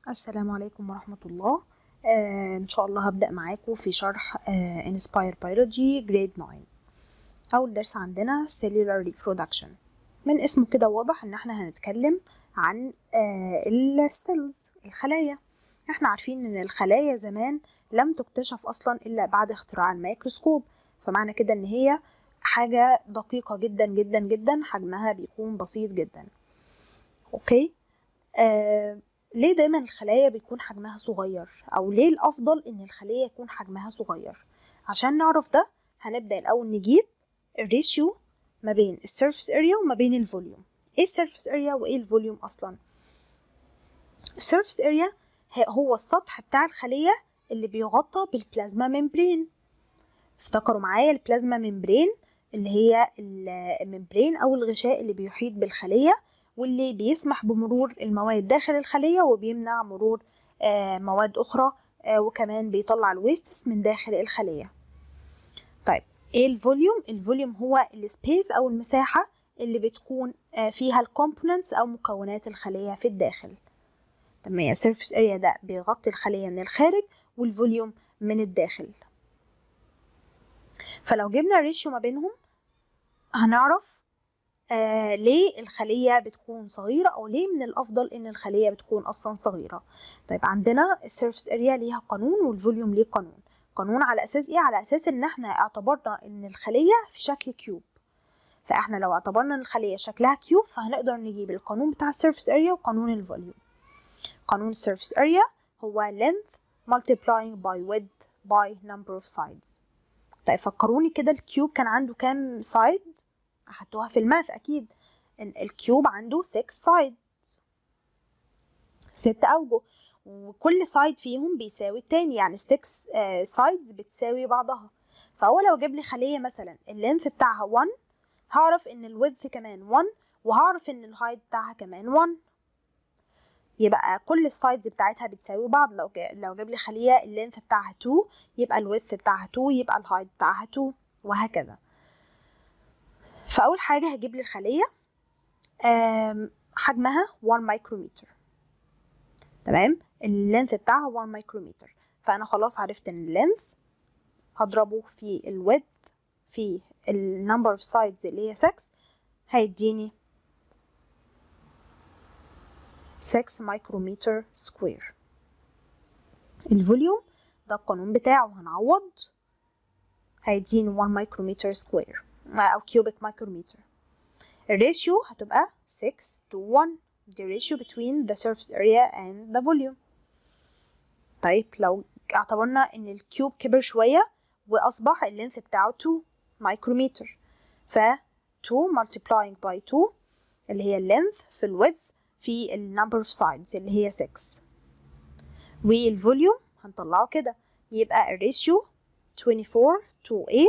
السلام عليكم ورحمة الله. إن شاء الله هبدأ معاكم في شرح Inspire Biology Grade 9. أول درس عندنا Cellular Reproduction. من اسمه كده واضح إن احنا هنتكلم عن السيلز، الخلايا. احنا عارفين إن الخلايا زمان لم تكتشف أصلا إلا بعد اختراع الميكروسكوب، فمعنى كده إن هي حاجة دقيقة جدا جدا جدا، حجمها بيكون بسيط جدا. أوكي. ليه دايما الخلايا بيكون حجمها صغير، او ليه الافضل ان الخلية يكون حجمها صغير؟ عشان نعرف ده هنبدأ الاول نجيب الريشيو ما بين السيرفيس اريا وما بين الفوليوم. ايه السيرفيس اريا وايه الفوليوم اصلا؟ السيرفيس اريا هو السطح بتاع الخلية اللي بيغطى بالبلازما ممبرين. افتكروا معايا البلازما ممبرين اللي هي الممبرين او الغشاء اللي بيحيط بالخلية، واللي بيسمح بمرور المواد داخل الخلية وبيمنع مرور مواد أخرى، وكمان بيطلع الويستس من داخل الخلية. طيب ايه الفوليوم؟ الفوليوم هو السبيس أو المساحة اللي بتكون فيها الكومبوننتس أو مكونات الخلية في الداخل. تمام، السيرفيس اريا ده بيغطي الخلية من الخارج والفوليوم من الداخل. فلو جبنا الريشيو ما بينهم هنعرف ليه الخلية بتكون صغيرة، أو ليه من الأفضل إن الخلية بتكون أصلا صغيرة. طيب عندنا السيرفس اريا ليها قانون والفوليوم ليه قانون. قانون على أساس إيه؟ على أساس إن احنا اعتبرنا إن الخلية في شكل كيوب، فاحنا لو اعتبرنا إن الخلية شكلها كيوب فهنقدر نجيب القانون بتاع السيرفس اريا وقانون الفوليوم. قانون السيرفس اريا هو length multiplying by width by number of sides. طيب فكروني كده، الكيوب كان عنده كام سايد؟ أخدتوها في الماث أكيد. الكيوب عنده 6 sides، 6 أوجه، وكل سايد فيهم بيساوي التاني، يعني 6 sides بتساوي بعضها. فهو لو جاب لي خلية مثلا اللينث بتاعها 1، هعرف ان الويدث كمان 1، وهعرف ان الهايت بتاعها كمان 1. يبقى كل السايدز بتاعتها بتساوي بعض. لو جاب لي خلية اللينث بتاعها 2، يبقى الويدث بتاعها 2، يبقى الهايت بتاعها 2، وهكذا. فأول حاجة هجيب لي الخلية حجمها 1 مايكرومتر. تمام، اللينث بتاعها 1 مايكرومتر. فأنا خلاص عرفت إن اللينث هضربه في الويدث في النمبر اوف سايدز اللي هي 6، هيديني 6 مايكرومتر سكوير. الفوليوم ده القانون بتاعه، هنعوض هيديني 1 مايكرومتر سكوير أو كيوبيك مايكرومتر. الريشيو هتبقى 6 to 1، the ratio between the surface area and the volume. طيب لو اعتبرنا ان الكيوب كبر شوية واصبح اللينث بتاعه 2 مايكرومتر، ف 2 multiplying by 2 اللي هي اللينث في الويدث في النمبر اوف سايدز اللي هي 6، والفوليوم هنطلعه كده، يبقى الريشيو 24 to 8.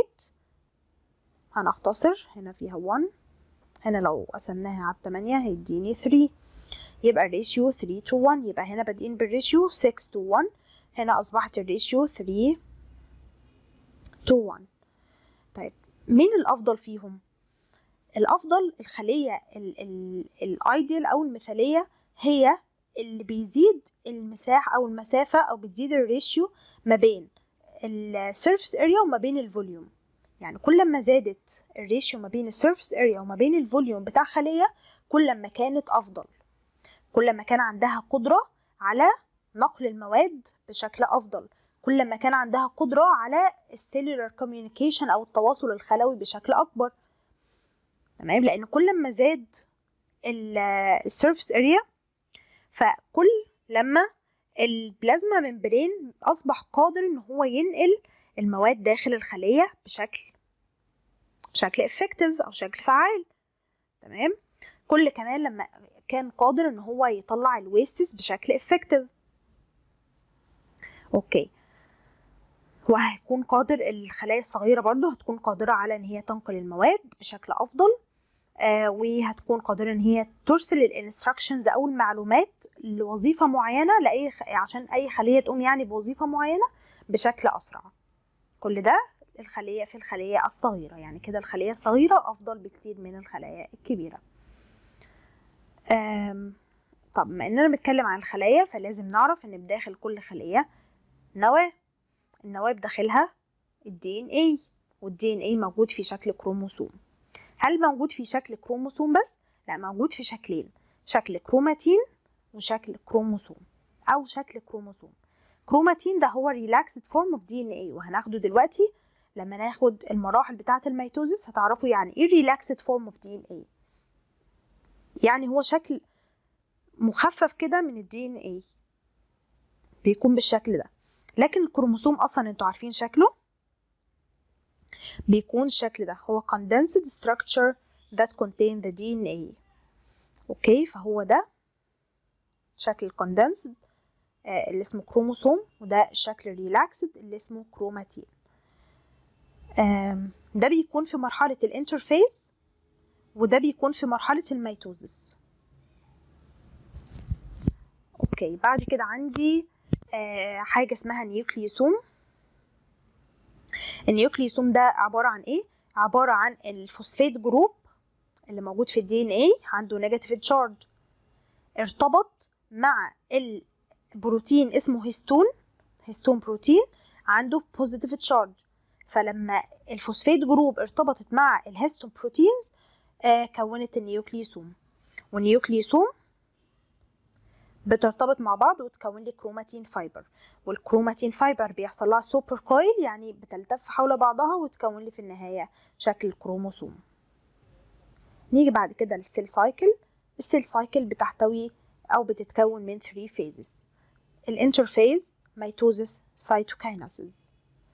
هنختصر هنا فيها 1، هنا لو قسمناها على 8 هيديني 3، يبقى الريشيو 3 to 1. يبقى هنا بادئين بالريشيو 6 to 1، هنا أصبحت الريشيو 3 to 1. طيب مين الأفضل فيهم؟ الأفضل الخلية الأيديال أو المثالية هي اللي بيزيد المساحة أو المسافة، أو بتزيد الريشيو ما بين السيرفيس اريا وما بين الفوليوم. يعني كل ما زادت الريشيو ما بين السيرفيس اريا وما بين الفوليوم بتاع خلية، كل ما كانت أفضل، كل ما كان عندها قدرة على نقل المواد بشكل أفضل، كل ما كان عندها قدرة على السيلولار كوميونيكيشن أو التواصل الخلوي بشكل أكبر. تمام، لأن كل ما زاد السيرفيس اريا، فكل لما البلازما ممبرين أصبح قادر إن هو ينقل المواد داخل الخلية بشكل effective أو شكل فعال. تمام، كل كمان لما كان قادر ان هو يطلع الويستس بشكل effective. اوكي، وهيكون قادر الخلايا الصغيرة برضو هتكون قادرة على ان هي تنقل المواد بشكل افضل، وهتكون قادرة ان هي ترسل الانستراكشنز او المعلومات لوظيفة معينة عشان اي خلية تقوم يعني بوظيفة معينة بشكل اسرع. كل ده الخلية في الخلية الصغيرة، يعني كده الخلية الصغيرة افضل بكتير من الخلايا الكبيرة. طب بما اننا بنتكلم عن الخلايا فلازم نعرف ان بداخل كل خلية نواة. النواة بداخلها الدي ان اي، والدي ان اي موجود في شكل كروموسوم. هل موجود في شكل كروموسوم بس؟ لا، موجود في شكلين، شكل كروماتين وشكل كروموسوم او شكل كروموسوم. كروماتين ده هو relaxed form of DNA، وهناخده دلوقتي لما ناخد المراحل بتاعة الميتوزيس هتعرفوا يعني ايه relaxed form of DNA. يعني هو شكل مخفف كده من الدي ان اي، بيكون بالشكل ده. لكن الكروموسوم اصلا انتوا عارفين شكله بيكون الشكل ده، هو condensed structure that contain the DNA. اوكي، فهو ده شكل condensed اللي اسمه كروموسوم، وده الشكل relaxed اللي اسمه كروماتين. ده بيكون في مرحلة الانترفيز، وده بيكون في مرحلة الميتوزيس. اوكي، بعد كده عندي حاجة اسمها نيوكليوسوم. النيوكليوسوم ده عبارة عن ايه؟ عبارة عن الفوسفات جروب اللي موجود في الدي ان اي، عنده نيجاتيف تشارج، ارتبط مع البروتين اسمه هيستون بروتين عنده بوزيتيف تشارج. فلما الفوسفات جروب ارتبطت مع الهيستون بروتينز كونت النيوكليوسوم، والنيوكليوسوم بترتبط مع بعض وتكون لي كروماتين فايبر، والكروماتين فايبر بيحصل لها سوبر كويل، يعني بتلتف حول بعضها وتكون لي في النهاية شكل كروموسوم. نيجي بعد كده للسيل سايكل. السيل سايكل بتحتوي أو بتتكون من 3 phases: الانترفيز، ميتوزيس، سايتوكايناسيس.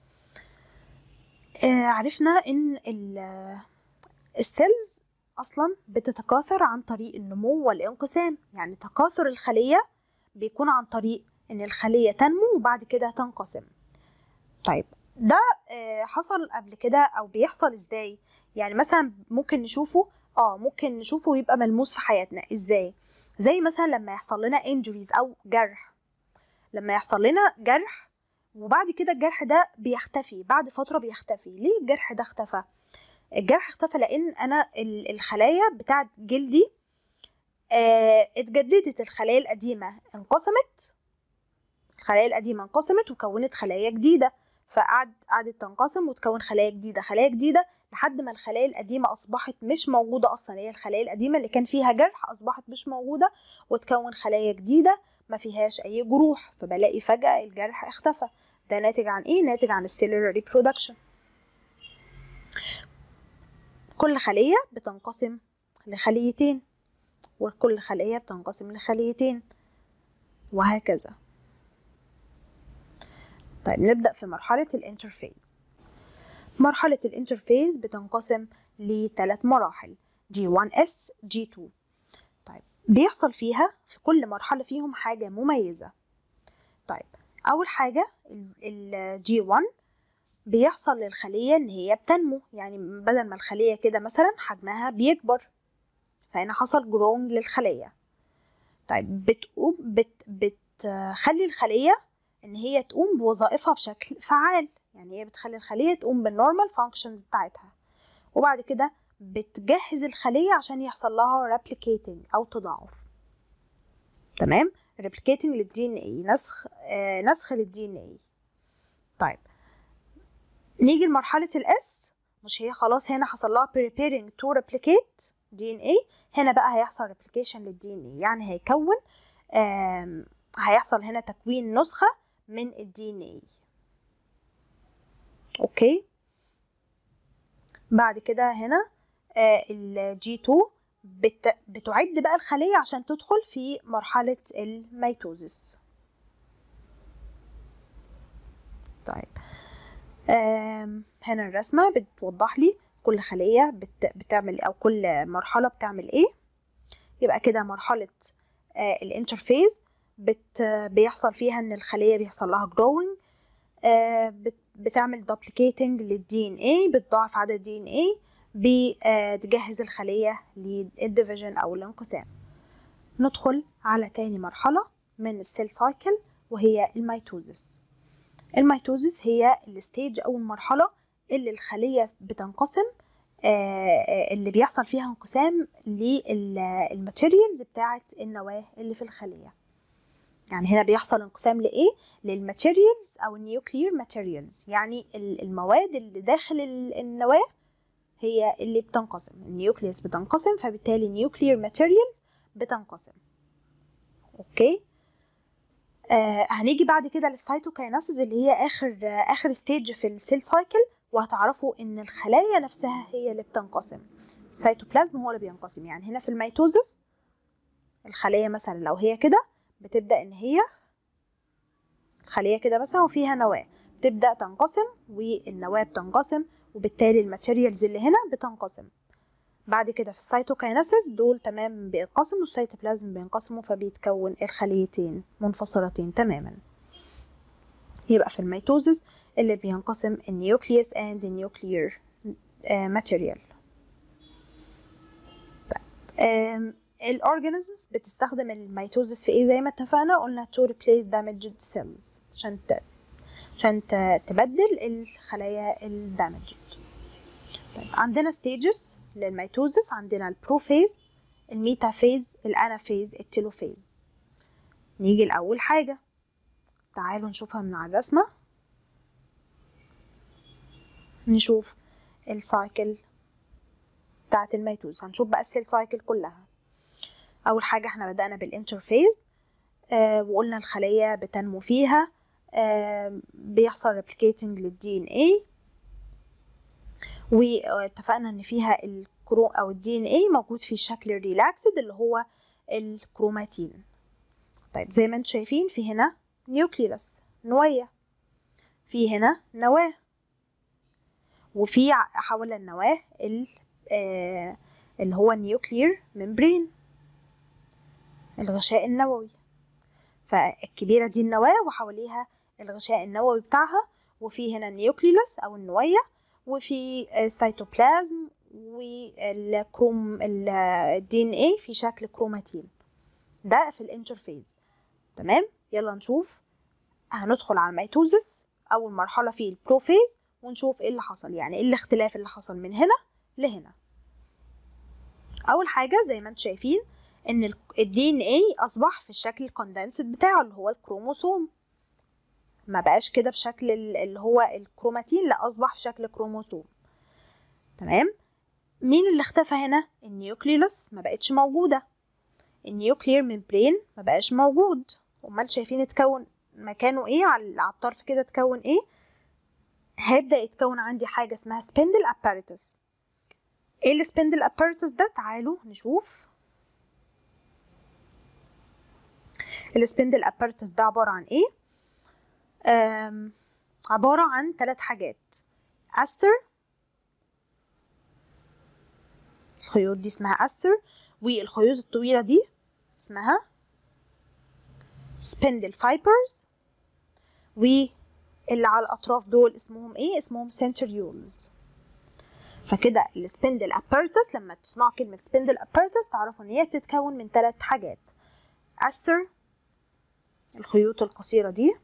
عرفنا إن السيلز أصلا بتتكاثر عن طريق النمو والانقسام، يعني تكاثر الخلية بيكون عن طريق إن الخلية تنمو وبعد كده تنقسم. طيب ده حصل قبل كده أو بيحصل إزاي؟ يعني مثلا ممكن نشوفه ويبقى ملموس في حياتنا إزاي؟ زي مثلا لما يحصل لنا injuries أو جرح. لما يحصل لنا جرح وبعد كده الجرح ده بيختفي بعد فترة، بيختفي. ليه الجرح ده اختفى؟ الجرح اختفى لأن أنا الخلايا بتاعت جلدي اتجددت. الخلايا القديمة انقسمت، وكونت خلايا جديدة، فقعدت تنقسم وتكون خلايا جديدة لحد ما الخلايا القديمة أصبحت مش موجودة أصلا. هي الخلايا القديمة اللي كان فيها جرح أصبحت مش موجودة، وتكون خلايا جديدة ما فيهاش أي جروح، فبلاقي فجأة الجرح اختفى. ده ناتج عن إيه؟ ناتج عن السيلولار ريبرودكشن. كل خلية بتنقسم لخليتين، وكل خلية بتنقسم لخليتين، وهكذا. طيب نبدأ في مرحلة الانترفيز. مرحلة الانترفيز بتنقسم ل3 مراحل: G1S G2. طيب بيحصل فيها في كل مرحلة فيهم حاجة مميزة. طيب أول حاجة ال G1 بيحصل للخلية إن هي بتنمو، يعني بدل ما الخلية كده مثلا حجمها بيكبر، فهنا حصل growing للخلية. طيب بتخلي الخلية إن هي تقوم بوظائفها بشكل فعال، يعني هي بتخلي الخلية تقوم بالنورمال فانكشنز بتاعتها، وبعد كده بتجهز الخلية عشان يحصل لها replicating أو تضاعف. تمام، replicating للدي ان اي، نسخ للدي ان اي. طيب نيجي لمرحلة الاس. مش هي خلاص هنا حصل لها preparing to replicate DNA، هنا بقى هيحصل replication للدي ان اي، يعني هيحصل هنا تكوين نسخة من الدي ان اي. اوكي، بعد كده هنا ال G2 بتعد بقى الخلية عشان تدخل في مرحلة الميتوزيس. طيب هنا الرسمة بتوضح لي كل خلية بتعمل أو كل مرحلة بتعمل ايه. يبقى كده مرحلة الانترفيز بيحصل فيها ان الخلية بيحصل لها growing، بتعمل duplicating للدي ان اي، بتضاعف عدد الدي ان اي، بتجهز الخلية للديفيجن أو الانقسام. ندخل على تاني مرحلة من السيل سايكل وهي الميتوزيس. الميتوزيس هي الستيج أو المرحلة اللي الخلية بتنقسم اللي بيحصل فيها انقسام للماتيريالز بتاعه النواه اللي في الخليه. يعني هنا بيحصل انقسام لايه؟ للماتيريالز او النيوكلير ماتيريالز، يعني المواد اللي داخل النواه هي اللي بتنقسم. النيوكليوس بتنقسم، فبالتالي النيوكلير ماتيريالز بتنقسم. اوكي. هنيجي بعد كده للسيتوكايناسيس اللي هي اخر ستيج في السيل سايكل، وهتعرفوا ان الخلايا نفسها هي اللي بتنقسم. السيتوبلازم هو اللي بينقسم. يعني هنا في الميتوزس الخليه مثلا لو هي كده بتبدا ان هي خليه كده مثلا وفيها نواه، بتبدا تنقسم والنواه بتنقسم، وبالتالي الماتيريالز اللي هنا بتنقسم. بعد كده في السيتوكايناسيس دول تمام بينقسموا، والسيتوبلازم بينقسموا، فبيتكون الخليتين منفصلتين تماما. يبقى في الميتوزس اللي بينقسم النيوكليوس and النيوكلير ماتيريال. الأورجانيزمز بتستخدم الميتوزس في ايه؟ زي ما اتفقنا قلنا to replace damaged cells، عشان تبدل الخلايا الدامجد. طيب عندنا stages للميتوزس، عندنا البروفيز، الميتافيز، الانافيز، التيلوفيز. نيجي لأول حاجة، تعالوا نشوفها من على الرسمة. نشوف السايكل بتاعت الميتوز، هنشوف بقى السيل سايكل كلها. أول حاجة احنا بدأنا بالانترفيز، وقلنا الخلية بتنمو فيها، بيحصل ريبليكيتنج للدي ان اي، واتفقنا ان فيها او الدي ان اي موجود في الشكل الريلاكسد اللي هو الكروماتين. طيب زي ما انتم شايفين في هنا نيوكليوس نوايا، في هنا نواة، وفي حول النواة اللي هو النيوكلير ممبرين، الغشاء النووي. فالكبيرة دي النواة وحواليها الغشاء النووي بتاعها، وفي هنا النيوكليوس أو النوايا، وفي السيتوبلازم والكروم الدي ان اي في شكل كروماتين. ده في الانترفيز. تمام. يلا نشوف، هندخل على الميتوزس أول مرحلة في البروفيز، ونشوف ايه اللي حصل، يعني ايه الاختلاف اللي حصل من هنا لهنا. اول حاجه زي ما انتم شايفين ان الدي ان اي اصبح في الشكل الكوندنسد بتاعه اللي هو الكروموسوم، ما بقاش كده بشكل اللي هو الكروماتين، لا اصبح في شكل كروموسوم. تمام. مين اللي اختفى هنا؟ النيوكليوس ما بقتش موجوده، النيوكلير ممبرين ما بقاش موجود. امال شايفين اتكون مكانه ايه؟ على الطرف كده اتكون ايه؟ هيبدأ يتكون عندي حاجة اسمها سبندل اباريتس. ايه السبندل اباريتس ده؟ تعالوا نشوف. السبندل اباريتس ده عبارة عن ايه؟ عبارة عن 3 حاجات. استر، الخيوط دي اسمها استر، والخيوط الطويلة دي اسمها سبندل فايبرز، واللي على الأطراف دول اسمهم ايه؟ اسمهم سنتريولز. فكده السبندل اباريتس، لما تسمعوا كلمة سبندل اباريتس تعرفوا ان هي بتتكون من 3 حاجات. استر، الخيوط القصيرة دي،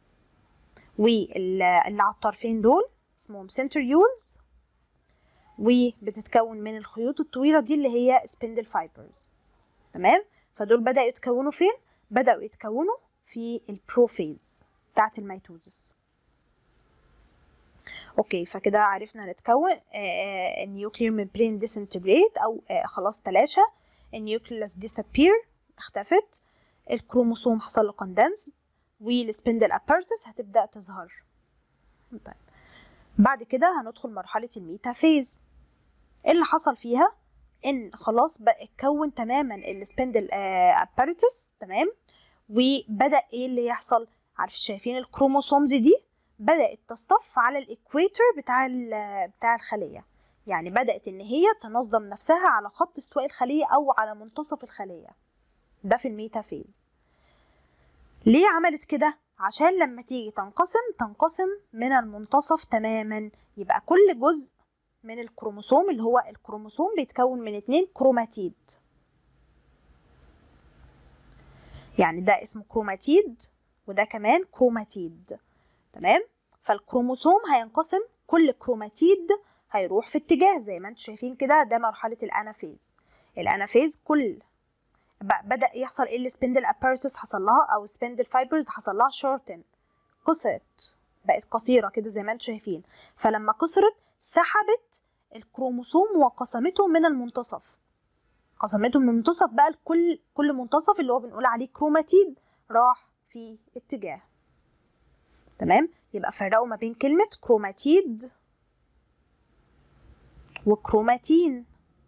واللي على الطرفين دول اسمهم سنتريولز، وبتتكون من الخيوط الطويلة دي اللي هي سبندل فايبرز. تمام. فدول بدأوا يتكونوا فين؟ بدأوا يتكونوا في البروفيز بتاعت الميتوزس. اوكي، فكده عرفنا نتكون النيوكلير ممبرين ديسنتجريت او خلاص تلاشى، النيوكليوس ديسابير اختفت، الكروموسوم حصل له كوندنس، والسبندل ابارتس هتبدأ تظهر. طيب بعد كده هندخل مرحلة الميتافيز. ايه اللي حصل فيها؟ ان خلاص بقى اتكون تماما السبندل ابارتس. تمام. وبدأ ايه اللي يحصل؟ عارف شايفين الكروموسومز دي بدأت تصطف على الاكويتر بتاع الخلية، يعني بدأت ان هي تنظم نفسها على خط استواء الخلية او على منتصف الخلية. ده في الميتافيز. ليه عملت كده؟ عشان لما تيجي تنقسم من المنتصف تماما، يبقى كل جزء من الكروموسوم اللي هو الكروموسوم بيتكون من 2 كروماتيد، يعني ده اسمه كروماتيد وده كمان كروماتيد. تمام. فالكروموسوم هينقسم، كل كروماتيد هيروح في اتجاه زي ما انتم شايفين كده. ده مرحلة الانافيز. الانافيز كل بدأ يحصل ايه؟ السبندل ابارتس حصل لها، او سبندل فايبرز حصل لها شورتن، قصرت، بقت قصيرة كده زي ما انتم شايفين. فلما قصرت سحبت الكروموسوم وقسمته من المنتصف، قسمته من المنتصف بقى كل منتصف اللي هو بنقول عليه كروماتيد راح في اتجاه. تمام؟ يبقى فرقوا ما بين كلمة كروماتيد وكروماتين.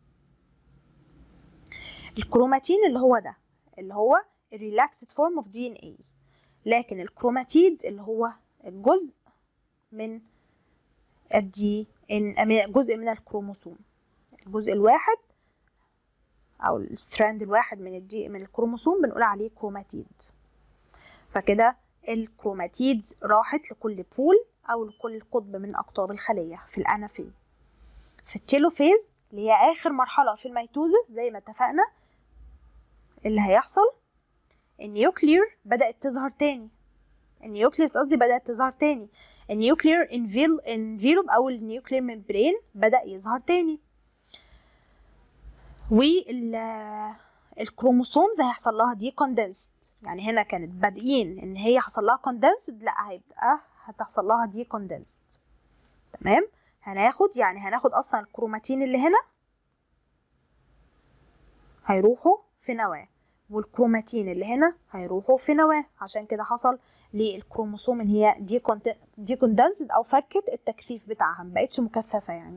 الكروماتين اللي هو ده اللي هو relaxed form of DNA، لكن الكروماتيد اللي هو الجزء من جزء من الكروموسوم، الجزء الواحد او الستراند الواحد من الكروموسوم بنقول عليه كروماتيد. فكده الكروماتيدز راحت لكل بول او لكل قطب من اقطاب الخليه في الانافيز. في التيلوفيز اللي هي اخر مرحله في الميتوزس زي ما اتفقنا، اللي هيحصل النيوكلير بدات تظهر تاني، النيوكليس قصدي بدات تظهر تاني، النيوكلير انفيلوب او النيوكلير ممبرين بدا يظهر تاني، والكروموسومز هيحصل لها دي كوندنسد. يعني هنا كانت بادئين ان هي حصل لها كوندنسد، لا هتحصل لها دي كوندنسد. تمام؟ هناخد اصلا الكروماتين اللي هنا هيروحوا في نواه، والكروماتين اللي هنا هيروحوا في نواه، عشان كده حصل للكروموسوم ان هي دي كوندنسد او فكت التكثيف بتاعها، مبقتش مكثفه يعني.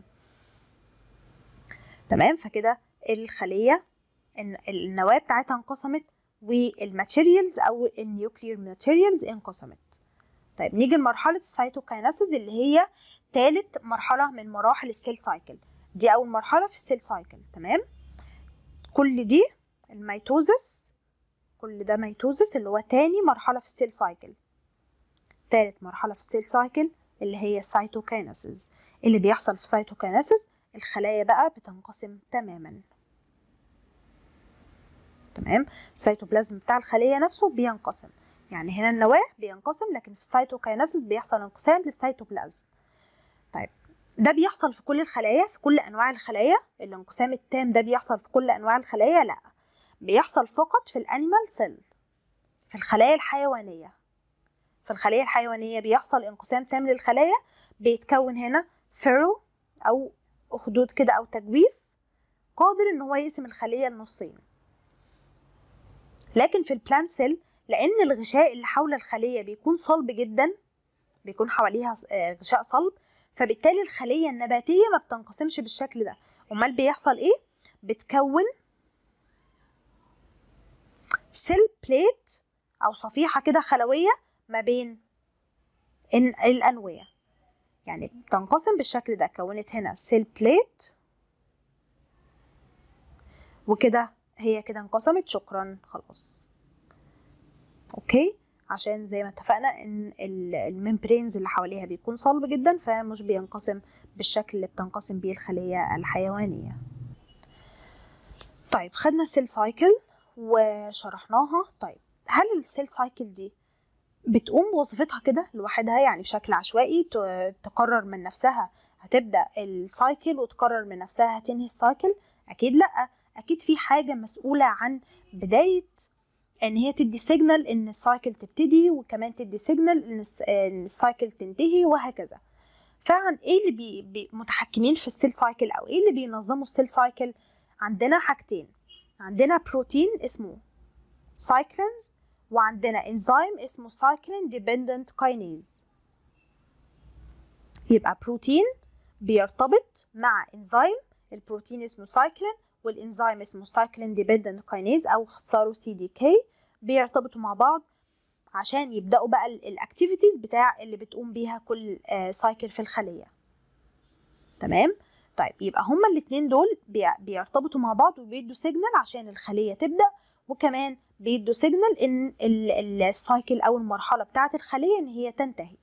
تمام؟ فكده الخليه النواه بتاعتها انقسمت، والماتيريالز او النيوكليير ماتيريالز انقسمت. طيب نيجي لمرحله السيتوكايناسيس اللي هي ثالث مرحله من مراحل السيل سايكل. دي اول مرحله في السيل سايكل. تمام؟ كل دي الميتوزس، كل ده ميتوزس اللي هو تاني مرحله في السيل سايكل. ثالث مرحله في السيل سايكل اللي هي السيتوكايناسيس. اللي بيحصل في السيتوكايناسيس الخلايا بقى بتنقسم تماما. تمام؟ السيتوبلازم بتاع الخليه نفسه بينقسم، يعني هنا النواه بينقسم، لكن في السيتوكايناسيس بيحصل انقسام للسيتوبلازم. طيب ده بيحصل في كل الخلايا، في كل انواع الخلايا؟ الانقسام التام ده بيحصل في كل انواع الخلايا؟ لا، بيحصل فقط في الانيمال سيل، في الخلايا الحيوانيه. في الخليه الحيوانيه بيحصل انقسام تام للخلايا، بيتكون هنا فيرو او خدود كده او تجويف قادر ان هو يقسم الخليه لنصين. لكن في البلانت سيل لان الغشاء اللي حول الخليه بيكون صلب جدا، بيكون حواليها غشاء صلب، فبالتالي الخليه النباتيه ما بتنقسمش بالشكل ده. امال بيحصل ايه؟ بتكون سيل بليت او صفيحه كده خلويه ما بين الانويه، يعني بتنقسم بالشكل ده. كونت هنا سيل بليت وكده هي كده انقسمت، شكرا خلاص. اوكي؟ عشان زي ما اتفقنا ان الممبرينز اللي حواليها بيكون صلب جدا، فمش بينقسم بالشكل اللي بتنقسم بيه الخلية الحيوانية. طيب خدنا السيل سايكل وشرحناها. طيب هل السيل سايكل دي بتقوم بوظيفتها كده لوحدها، يعني بشكل عشوائي تقرر من نفسها هتبدأ السايكل وتقرر من نفسها هتنهي السايكل؟ اكيد لا، اكيد في حاجة مسؤولة عن بداية ان هي تدي سيجنال ان السايكل تبتدي، وكمان تدي سيجنال ان السايكل تنتهي، وهكذا. فعن ايه اللي متحكمين في السيل سايكل او ايه اللي بينظموا السيل سايكل؟ عندنا حاجتين، عندنا بروتين اسمه سايكلينز، وعندنا انزيم اسمه سايكلين ديبندنت كاينيز. يبقى بروتين بيرتبط مع انزيم، البروتين اسمه سايكلين والانزيم اسمه سايكلين ديبندنت كاينيز او اختصاره CDK، بيرتبطوا مع بعض عشان يبداوا بقى الاكتيفيتيز بتاع اللي بتقوم بيها كل سايكل في الخليه. تمام؟ طيب يبقى هما الاثنين دول بيرتبطوا مع بعض وبيدوا سيجنال عشان الخليه تبدا، وكمان بيدوا سيجنال ان السايكل او المرحله بتاعه الخليه ان هي تنتهي.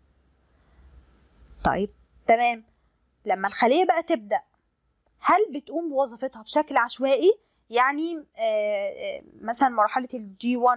طيب تمام، لما الخليه بقى تبدا هل بتقوم بوظيفتها بشكل عشوائي؟ يعني مثلا مرحله الG1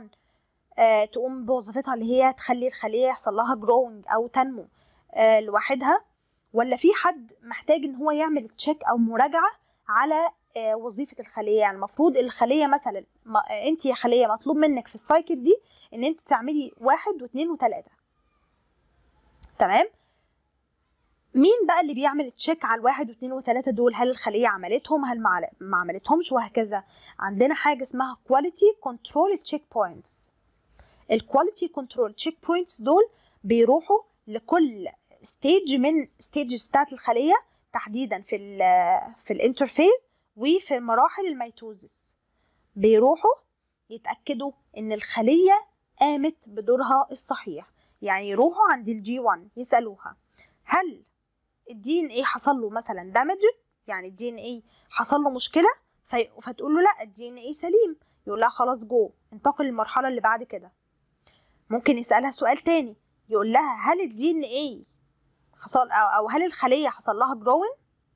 تقوم بوظيفتها اللي هي تخلي الخليه يحصل لها growing او تنمو لوحدها، ولا في حد محتاج ان هو يعمل تشيك او مراجعة على وظيفة الخلية؟ يعني المفروض الخلية مثلا انت يا خلية مطلوب منك في السايكل دي ان انت تعملي 1 و2 و3. تمام. مين بقى اللي بيعمل تشيك على 1 و2 و3 دول؟ هل الخلية عملتهم، هل ما عملتهمش، وهكذا. عندنا حاجة اسمها quality control check points. الكواليتي كنترول تشيك بوينتس دول بيروحوا لكل ستيج من ستيجز بتاعت الخلية، تحديدا في الانترفيز وفي مراحل الميتوزس. بيروحوا يتأكدوا ان الخلية قامت بدورها الصحيح. يعني يروحوا عند الجي 1 يسألوها هل الدي ان ايه حصل له مثلا دامج، يعني الدي ان ايه حصل له مشكلة، فتقول له لا الدي ان ايه سليم، يقول لها خلاص جو انتقل للمرحلة اللي بعد كده. ممكن يسألها سؤال تاني يقول لها هل الدي ان ايه حصل او هل الخلية حصل لها جروين،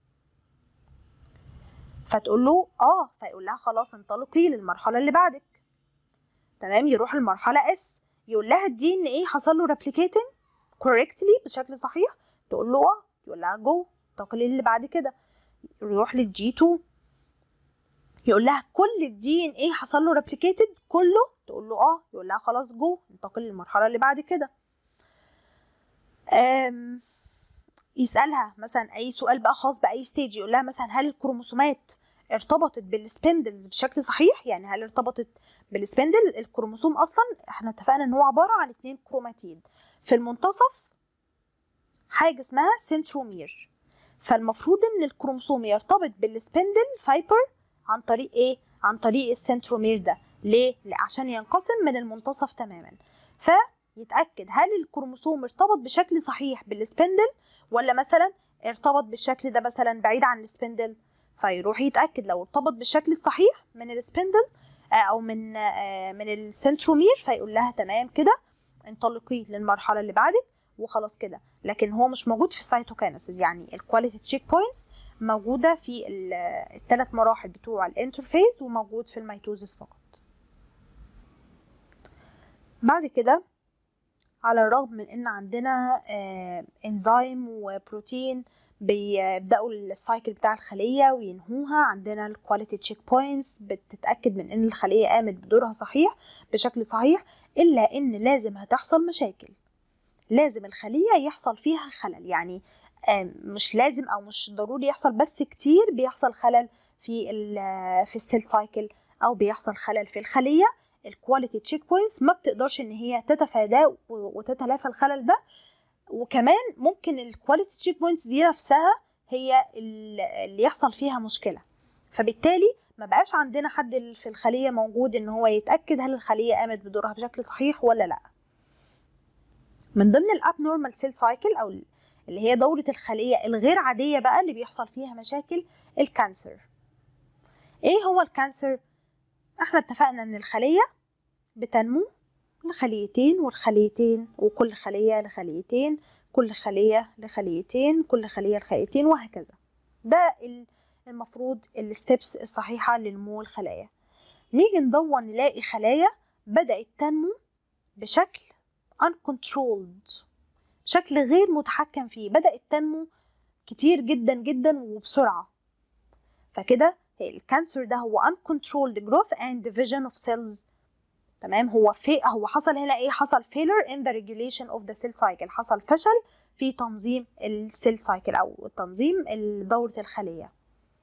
فتقول له فيقول لها خلاص انطلقي للمرحلة اللي بعدك. تمام. يروح المرحلة اس، يقول لها الدي ان ايه حصل له ريبليكيتنج كوريكتلي بشكل صحيح، تقول له يقول لها جو انتقلي اللي بعد كده. يروح للجي 2 يقول لها كل الدي ان ايه حصل له ريبليكيتد كله، تقول له يقول لها خلاص جو انتقل للمرحلة اللي بعد كده. يسألها مثلا أي سؤال بقى خاص بأي ستيج، يقول لها مثلا هل الكروموسومات ارتبطت بالسبندلز بشكل صحيح؟ يعني هل ارتبطت بالسبندل؟ الكروموسوم أصلا احنا اتفقنا ان هو عبارة عن 2 كروماتيد في المنتصف حاجة اسمها سنترومير. فالمفروض ان الكروموسوم يرتبط بالسبندل فايبر عن طريق ايه؟ عن طريق السنترومير ده. ليه؟ عشان ينقسم من المنتصف تماما. يتأكد هل الكروموسوم ارتبط بشكل صحيح بالسبندل ولا مثلا ارتبط بالشكل ده مثلا بعيد عن السبندل. فيروح يتأكد لو ارتبط بالشكل الصحيح من السبندل او من السنترومير، فيقول لها تمام كده انطلقي للمرحلة اللي بعدك وخلاص كده. لكن هو مش موجود في السيتوكينيسيس، يعني الكواليتي تشيك بوينتس موجودة في الثلاث مراحل بتوع الانترفيز وموجود في الميتوزيس فقط. بعد كده على الرغم من ان عندنا انزيم وبروتين بيبداوا السايكل بتاع الخليه وينهوها، عندنا الكواليتي تشيك بوينتس بتتاكد من ان الخليه قامت بدورها صحيح بشكل صحيح، الا ان لازم هتحصل مشاكل، لازم الخليه يحصل فيها خلل. يعني مش لازم او مش ضروري يحصل، بس كتير بيحصل خلل في السيل سايكل او بيحصل خلل في الخليه. الكواليتي تشيك بوينتس ما بتقدرش ان هي تتفاداه وتتلافى الخلل ده. وكمان ممكن الكواليتي تشيك بوينتس دي نفسها هي اللي يحصل فيها مشكله، فبالتالي ما بقاش عندنا حد في الخليه موجود ان هو يتاكد هل الخليه قامت بدورها بشكل صحيح ولا لا. من ضمن الابنورمال سيل سايكل او اللي هي دورة الخلية الغير عادية بقى اللي بيحصل فيها مشاكل، الكانسر. ايه هو الكانسر؟ احنا اتفقنا ان الخلية بتنمو لخليتين والخليتين، وكل خلية لخليتين، كل خلية لخليتين، كل خلية لخليتين، وهكذا. ده المفروض الستبس الصحيحة لنمو الخلايا. نيجي ندور نلاقي خلايا بدأت تنمو بشكل uncontrolled، بشكل غير متحكم فيه، بدأت تنمو كتير جدا جدا وبسرعة. فكده الكانسر ده هو uncontrolled growth and division of cells. تمام. هو حصل هنا ايه؟ حصل failure in the regulation of the cell cycle، حصل فشل في تنظيم السيل سايكل او تنظيم دورة الخلية.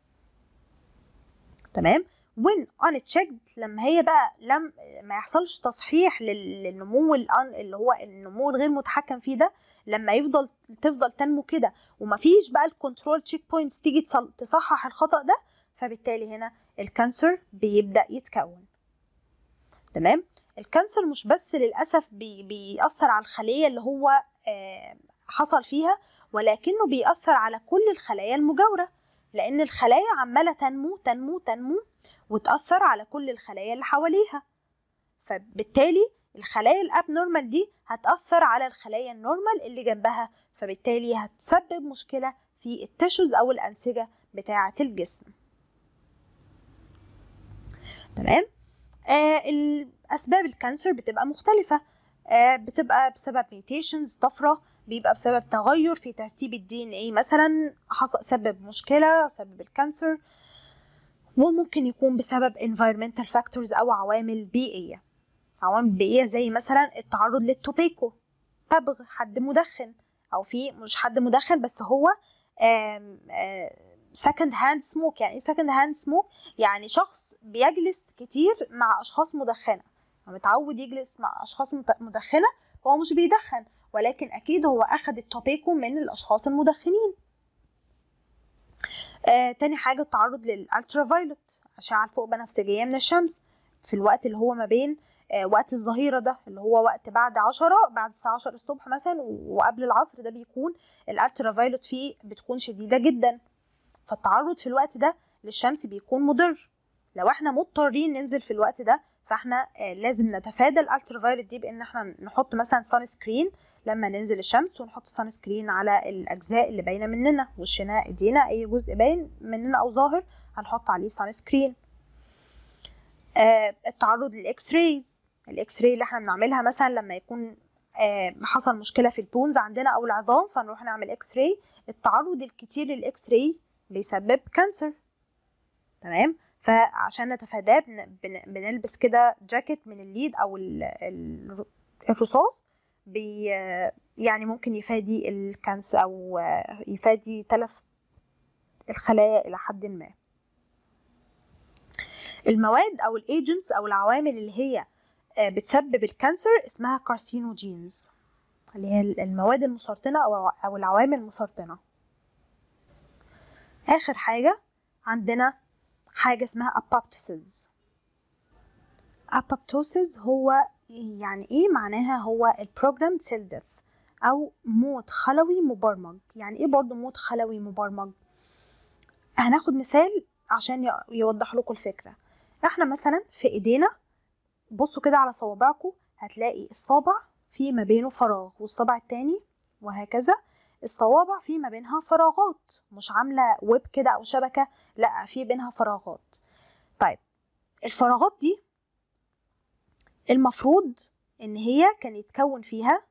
تمام. when unchecked، لما هي بقى ما يحصلش تصحيح للنمو اللي هو النمو الغير متحكم فيه ده، لما تفضل تنمو كده ومفيش بقى الكنترول تشيك بوينتس تيجي تصحح الخطأ ده، فبالتالي هنا الكانسر بيبدأ يتكون. تمام. الكانسر مش بس للأسف بيأثر على الخلية اللي هو حصل فيها، ولكنه بيأثر على كل الخلايا المجاورة، لأن الخلايا عمالة تنمو تنمو تنمو وتأثر على كل الخلايا اللي حواليها. فبالتالي الخلايا الابنورمال دي هتأثر على الخلايا النورمال اللي جنبها، فبالتالي هتسبب مشكلة في التشوز أو الأنسجة بتاعة الجسم. تمام. الأسباب الكانسر بتبقى مختلفة. بتبقى بسبب ميوتيشنز، طفرة، بيبقى بسبب تغير في ترتيب الدي ان ايه مثلا سبب مشكلة، سبب الكانسر. وممكن يكون بسبب environmental factors أو عوامل بيئية. عوامل بيئية زي مثلا التعرض للتوباكو، تبغ، حد مدخن، أو في مش حد مدخن بس هو second hand smoke. يعني ايه second hand smoke؟ يعني شخص بيجلس كتير مع أشخاص مدخنة، متعود يجلس مع أشخاص مدخنة، هو مش بيدخن ولكن أكيد هو أخد التوباكو من الأشخاص المدخنين. تاني حاجة التعرض للالترافايولوت، أشعة الفوق بنفسجية من الشمس، في الوقت اللي هو ما بين وقت الظهيرة ده، اللي هو وقت بعد الساعة 10 الصبح مثلا وقبل العصر، ده بيكون الالترافايولوت فيه بتكون شديدة جدا، فالتعرض في الوقت ده للشمس بيكون مضر. لو احنا مضطرين ننزل في الوقت ده فاحنا لازم نتفادى الالترافايولوت دي بان احنا نحط مثلا سان سكرين لما ننزل الشمس، ونحط سان سكرين على الاجزاء اللي باينه مننا، وشنا، ايدينا، اي جزء باين مننا او ظاهر هنحط عليه سان سكرين. التعرض للاكس رايز، الاكس راي اللي احنا بنعملها مثلا لما يكون حصل مشكله في البونز عندنا او العظام فنروح نعمل اكس راي. التعرض الكتير للاكس راي بيسبب كانسر. تمام، فعشان نتفاداه بنلبس كده جاكيت من الليد او الرصاص، يعني ممكن يفادي الكانسر او يفادي تلف الخلايا الى حد ما. المواد او الايجنتس او العوامل اللي هي بتسبب الكانسر اسمها كارسينوجينز، اللي هي المواد المسرطنه او العوامل المسرطنه. اخر حاجه عندنا حاجه اسمها apoptosis. apoptosis هو يعني ايه؟ معناها هو البروجرام سيل ديث او موت خلوي مبرمج. يعني ايه برضو موت خلوي مبرمج؟ هناخد مثال عشان يوضح لكم الفكره. احنا مثلا في ايدينا، بصوا كده على صوابعكم، هتلاقي الصابع في ما بينه فراغ والصابع التاني وهكذا. الصوابع في ما بينها فراغات، مش عامله ويب كده او شبكه، لا، في بينها فراغات. طيب الفراغات دي المفروض ان هي كان يتكون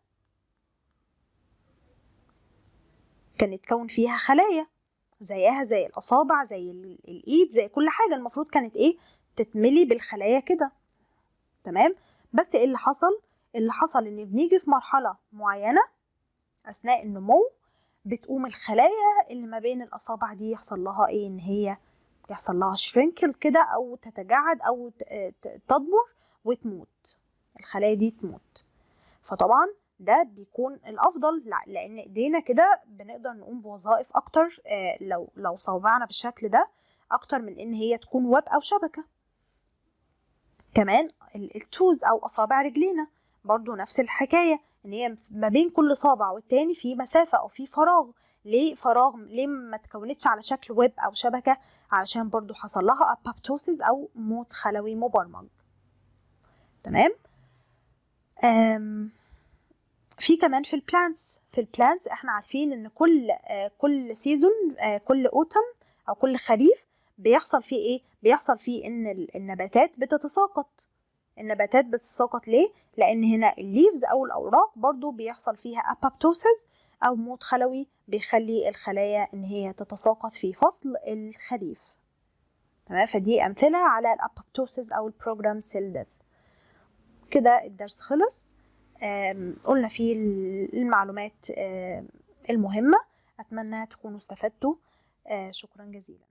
فيها خلايا زيها زي الاصابع، زي الايد، زي كل حاجه، المفروض كانت ايه؟ تتملي بالخلايا كده. تمام، بس ايه اللي حصل؟ اللي حصل ان بنيجي في مرحله معينه اثناء النمو بتقوم الخلايا اللي ما بين الاصابع دي يحصل لها ايه؟ ان هي يحصل لها شرينكل كده، او تتجعد، او تضمر وتموت، الخلايا دي تموت. فطبعا ده بيكون الافضل، لان ايدينا كده بنقدر نقوم بوظائف اكتر لو صوبعنا بالشكل ده، اكتر من ان هي تكون ويب او شبكه. كمان التوز او اصابع رجلينا برضو نفس الحكايه، ان هي ما بين كل صابع والتاني في مسافه او في فراغ. ليه فراغ؟ ليه ما تكونتش على شكل ويب او شبكه؟ علشان برضو حصل لها ابوبتوسيس او موت خلوي مبرمج. تمام. في كمان في البلانتس احنا عارفين ان كل سيزون، كل اوتم او كل خريف بيحصل فيه ايه؟ بيحصل فيه ان النباتات بتتساقط. ليه؟ لان هنا الليفز او الاوراق برضو بيحصل فيها ابوبتوسيس او موت خلوي، بيخلي الخلايا ان هي تتساقط في فصل الخريف. تمام، فدي امثله على الابوبتوسيس او البروجرام سيل ديث. كده الدرس خلص. قلنا فيه المعلومات المهمة، أتمنى تكونوا استفدتوا. شكرا جزيلا.